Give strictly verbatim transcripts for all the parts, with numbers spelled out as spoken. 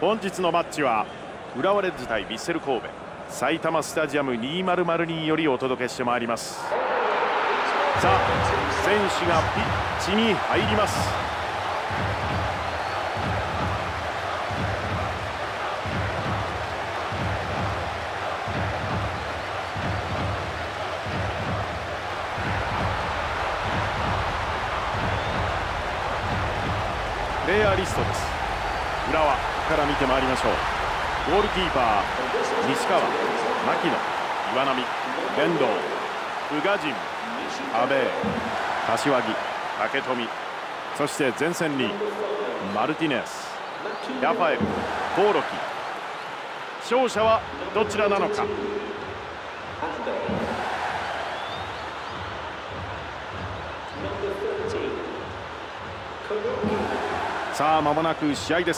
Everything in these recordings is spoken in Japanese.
本日のマッチは浦和レッズ対ヴィッセル神戸埼玉スタジアムにせんによりお届けしてまいります。さあ選手がピッチに入ります。プレイヤーリストです。浦和から見てまいりましょう。ゴールキーパー西川、牧野、岩波、遠藤、宇賀神、阿部、柏木、武富、そして前線にマルティネス、ラファエル、コオロキ。勝者はどちらなのか。さあ間もなく試合です。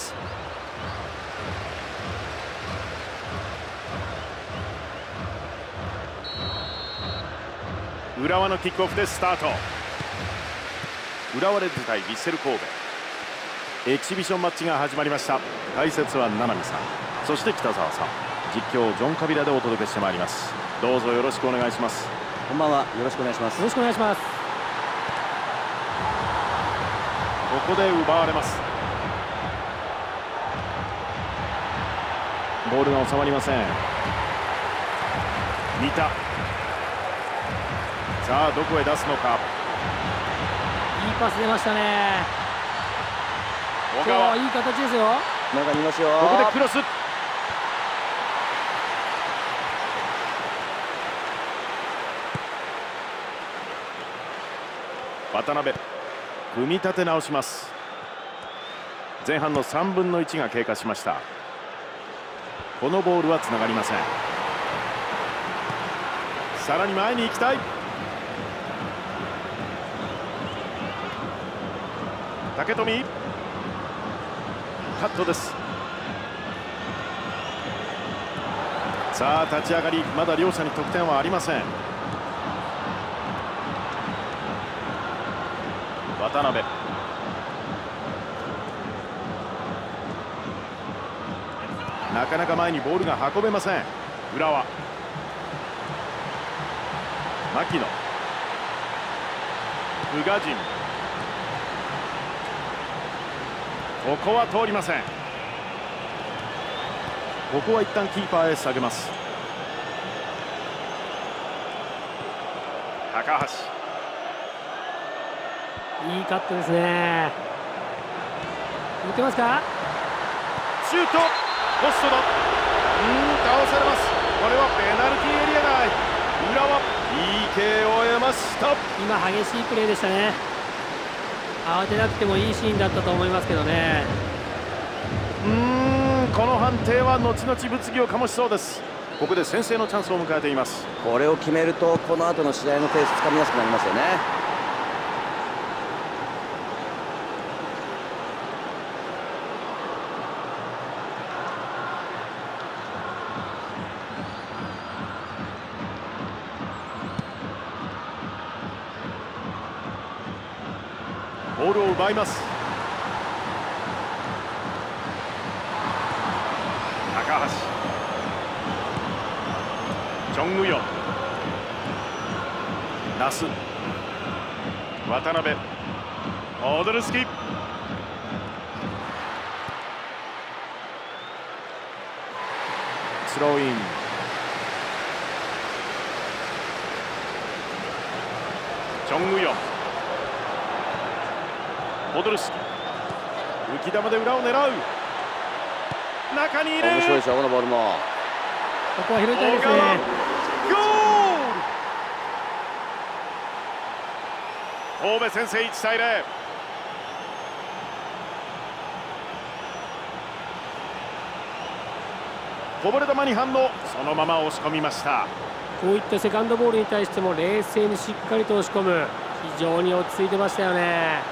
浦和のキックオフでスタート。浦和レッズ対ヴィッセル神戸エキシビションマッチが始まりました。解説は七海さん、そして北澤さん、実況ジョン・カビラでお届けしてまいります。どうぞよろしくお願いします。 こんばんは、よろしくお願いします。よろしくお願いします。 ここで奪われます。ボールが収まりません。三田、さあどこへ出すのか。 いいパス出ましたね。 小川、 いい形ですよ。 中にいますよ。 ここでクロス。渡辺、組み立て直します。前半のさんぶんのいちが経過しました。このボールはつながりません。さらに前に行きたい。武富、カットです。さあ立ち上がり、まだ両者に得点はありません。渡辺、なかなか前にボールが運べません。浦和、牧野、宇賀神、ここは通りません。ここは一旦キーパーへ下げます。高橋、 いいカットですね。打てますか。 シュート、ポストだ。うーん、倒されます。これはペナルティーエリア内。浦和 ピーケー を得ました。 今激しいプレーでしたね。慌てなくてもいいシーンだったと思いますけどね。 うーん、この判定は後々物議を醸しそうです。ここで先制のチャンスを迎えています。 これを決めるとこの後の試合のペースつかみやすくなりますよね。 ボールを奪います。高橋、チョン・ウヨン、ナス、渡辺、オドルスキ、スローイン。チョン・ウヨン、ポドルスキ、浮き球で裏を狙う。中に入れる。 面白いですよ、このボールも。 ここは拾いたいですね。 ゴール。神戸先制いちたいゼロ。こぼれ球に反応、そのまま押し込みました。 こういったセカンドボールに対しても冷静にしっかりと押し込む、非常に落ち着いてましたよね。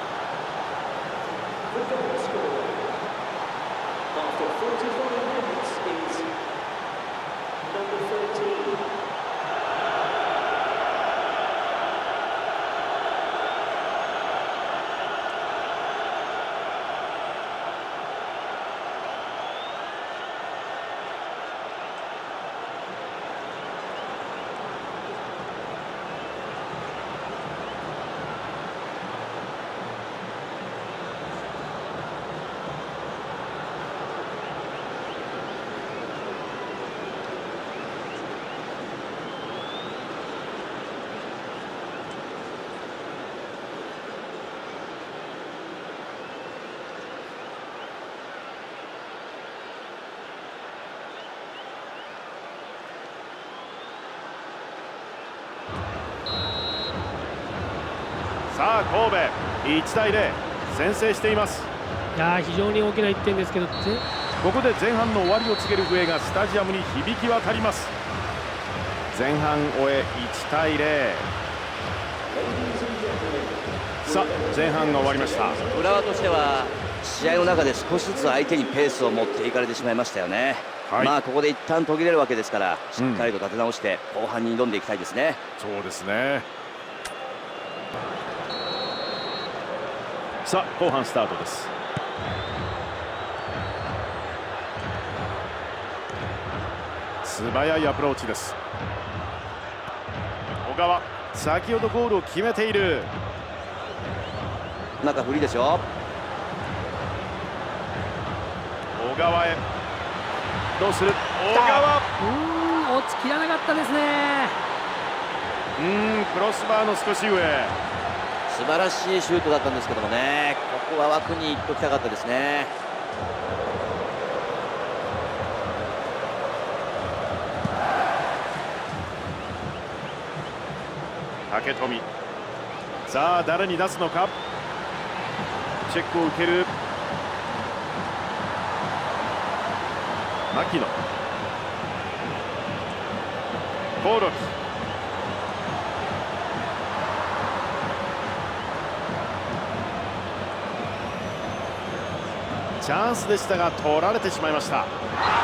さあ神戸いちたいゼロ先制しています。 いやー非常に大きないってんですけど、 ここで前半の終わりを告げる笛がスタジアムに響き渡ります。前半終えいちたいゼロ。さあ前半が終わりました。 浦和としては試合の中で少しずつ相手にペースを持っていかれてしまいましたよね。はい、まあここで一旦途切れるわけですから、しっかりと立て直して後半に挑んでいきたいですね。 うん、そうですね。さあ後半スタートです。素早いアプローチです。小川先ほどゴールを決めている。 中フリーですよ。 小川へどうする。小川うーん落ちきらなかったですね。 うーんクロスバーの少し上。 素晴らしいシュートだったんですけどもね、ここは枠に行っておきたかったですね。 竹富、さあ誰に出すのか。チェックを受ける牧野、興梠、チャンスでしたが取られてしまいました。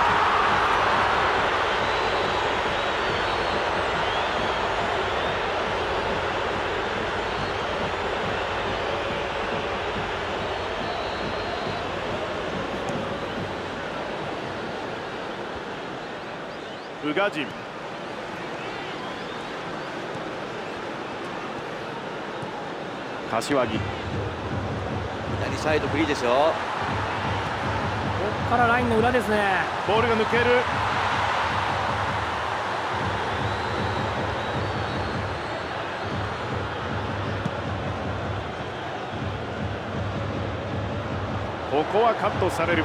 宇賀神、柏木、 左サイドフリーですよ。 ここからラインの裏ですね。 ボールが抜ける。ここはカットされる。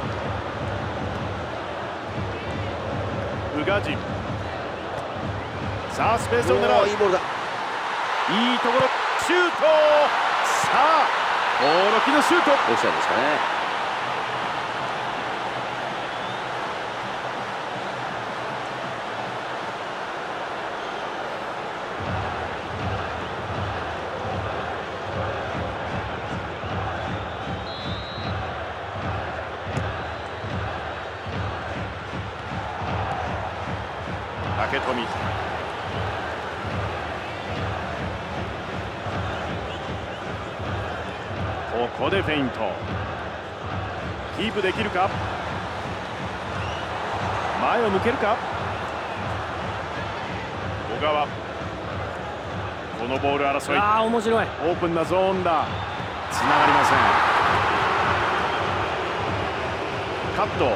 宇賀神、さあスペースを狙う。 いいボールだ。 いいところシュート。さあ興梠のシュート。 オフサイドですかね。 竹富、ここでフェイント。キープできるか。前を向けるか。小川、このボール争い。 ああ面白い。 オープンなゾーンだ。つながりません。カット。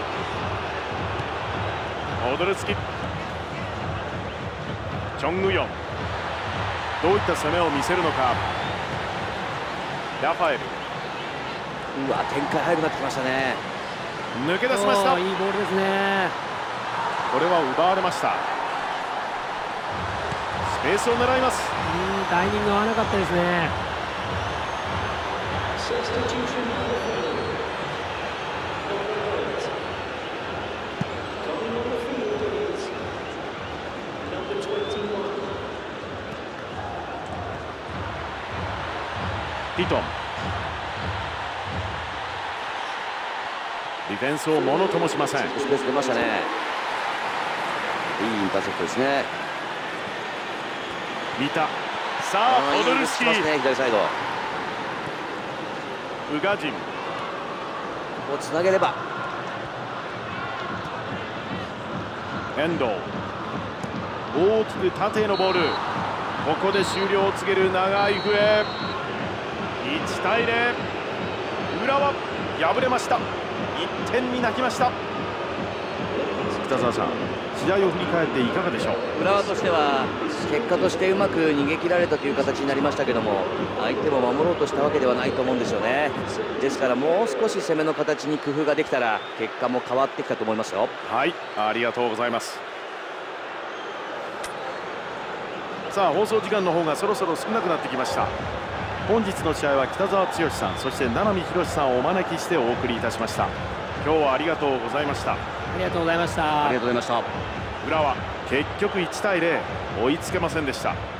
踊る突き。チョン・グヨン、どういった攻めを見せるのか。ラファエル、 うわ展開早くなってきましたね。 抜け出しました。 いいボールですね。 これは奪われました。スペースを狙います。 うんタイミング合わなかったですね。 リトン、ディフェンスをものともしません。 スペース出ましたね。いいインターセプトですね。 見た。さあポドルスキー、 ね、左サイド。 宇賀神、 ここをつなげれば。 遠藤、大きく縦へのボール。ここで終了を告げる長い笛。いちたいゼロ。浦和敗れました。いってんに泣きました。北澤さん、試合を振り返っていかがでしょう。 浦和としては結果としてうまく逃げ切られたという形になりましたけども、相手も守ろうとしたわけではないと思うんですよね。ですからもう少し攻めの形に工夫ができたら結果も変わってきたと思いますよ。 はい、ありがとうございます。 さあ放送時間の方がそろそろ少なくなってきました。本日の試合は北澤剛さん、そして七海宏さんをお招きしてお送りいたしました。今日はありがとうございました。 ありがとうございました。 ありがとうございました。 浦和結局いちたいゼロ、追いつけませんでした。